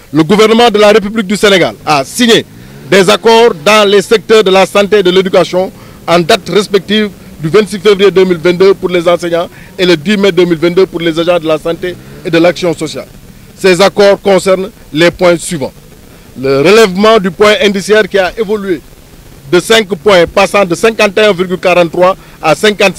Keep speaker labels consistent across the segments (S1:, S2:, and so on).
S1: le gouvernement de la République du Sénégal a signé des accords dans les secteurs de la santé et de l'éducation en date respective du 26 février 2022 pour les enseignants et le 10 mai 2022 pour les agents de la santé et de l'action sociale. Ces accords concernent les points suivants. Le relèvement du point indiciaire qui a évolué de 5 points, passant de 51,43 à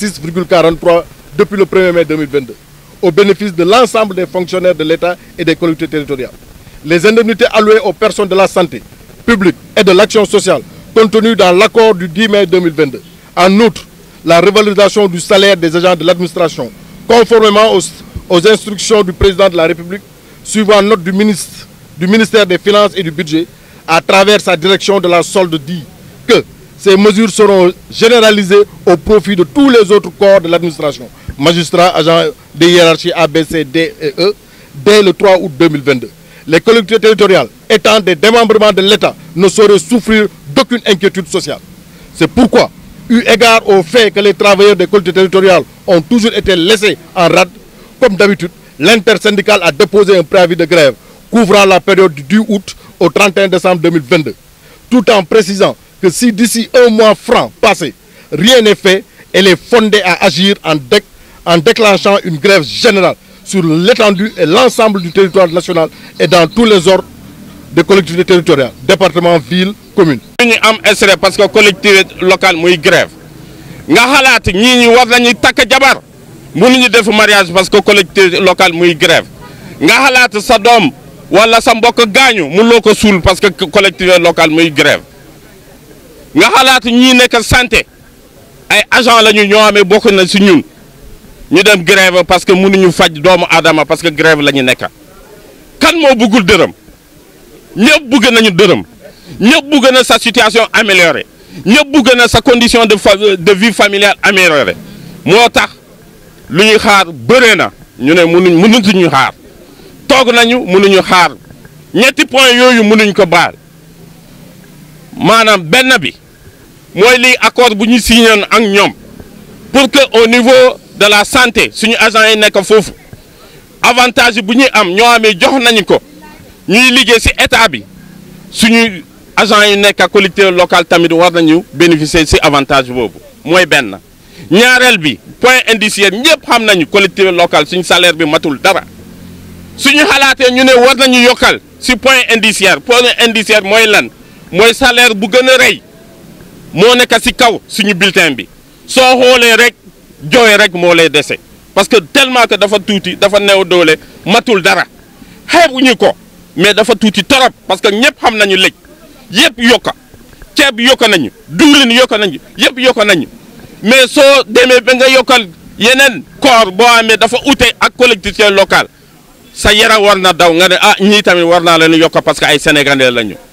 S1: 56,43 depuis le 1er mai 2022, au bénéfice de l'ensemble des fonctionnaires de l'État et des collectivités territoriales. Les indemnités allouées aux personnes de la santé publique et de l'action sociale, contenues dans l'accord du 10 mai 2022. En outre, la revalorisation du salaire des agents de l'administration, conformément aux instructions du président de la République, suivant note du ministère des Finances et du Budget, à travers sa direction de la solde, dit que ces mesures seront généralisées au profit de tous les autres corps de l'administration, magistrats, agents de hiérarchie A, B, C, D et E, dès le 3 août 2022. Les collectivités territoriales, étant des démembrements de l'État, ne sauraient souffrir d'aucune inquiétude sociale. C'est pourquoi, eu égard au fait que les travailleurs des collectivités territoriales ont toujours été laissés en rade, comme d'habitude, l'intersyndicale a déposé un préavis de grève couvrant la période du 10 août au 31 décembre 2022, tout en précisant que si d'ici un mois franc passé, rien n'est fait, elle est fondée à agir en déclenchant une grève générale sur l'étendue et l'ensemble du territoire national et dans tous les ordres de collectivités territoriales, départements, villes, communes.
S2: Nous avons essayé parce que la collectivité locale est grève. Nous avons dit que nous avons fait mariage parce que la collectivité locale est grève. Nous avons dit sa dom wala sa mbokk gañu mu loko sul parce que collectivité locale est grève. Nous avons dit ñi nek santé ay agent lañu ñoo amé bokk na ci ñun. Ñu dem grève parce que mënuñu faj doomu adama parce que grève lañu nekk. Kan mo bëggul dërëm? Ñepp bëgg nañu dërëm. Ñepp bëgg na sa situation améliorée. Ñepp bëgg na sa condition de vie familiale améliorée. Motax luñu xaar bëré na ñu né mënuñu xaar. Tok nañu mënuñu xaar. Ñetti point yoyu mënuñ ko baal. Manam benn bi moy li accord bu ñu signé ak ñom pour que au niveau de la santé suñu agent yi nek fofu avantage bu ñuy am ñoo amé jox nañ ko ñuy liggé ci état bi suñu agent yi nek collectivité locale tamit war nañu bénéficier ci avantage bobu moy benn ñaarel bi point indiciaire ñepp xam nañu collectivité locale suñu salaire bi matul dara suñu xalaté ñu né war nañu yokal ci point indiciaire moy lan moy salaire bu gëna reuy mo nek ci kaw suñu bulletin bi so xolé rek joy rek mo lay déssé parce que tellement que dafa touti dafa néw doolé matul dara xébuñu ko mais dafa touti torop parce que ñepp xam nañu lej yépp yokka ceeb yokka nañu diwlin yokka nañu yépp yokka nañu mais so démé ba nga yokal yenen corps bo amé dafa outé ak collectivité locale sa yara war na daw nga né ah ñi tamit war na leen yokka parce que ay sénégalais lañu